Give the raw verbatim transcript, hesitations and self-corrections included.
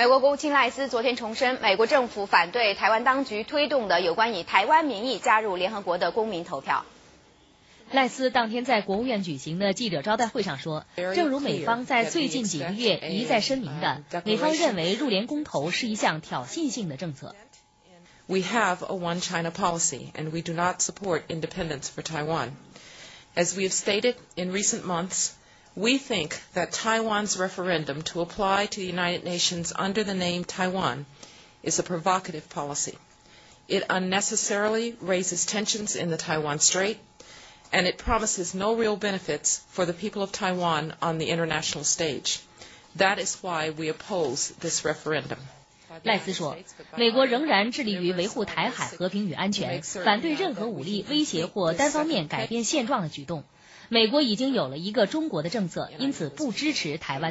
美国国务卿赖斯昨天重申，美国政府反对台湾当局推动的有关以台湾名义加入联合国的公民投票。 赖斯当天在国务院举行的记者招待会上说，正如美方在最近几个月一再声明的，美方认为入联公投是一项挑衅性的政策。 We have a one China policy, and we do not support independence for Taiwan. As we have stated in recent months, we think that Taiwan's referendum to apply to the United Nations under the name Taiwan is a provocative policy. It unnecessarily raises tensions in the Taiwan Strait, and it promises no real benefits for the people of Taiwan on the international stage. That is why we oppose this referendum. 赖斯说，美国仍然致力于维护台海和平与安全，反对任何武力威胁或单方面改变现状的举动。美国已经有了一个中国的政策，因此不支持台湾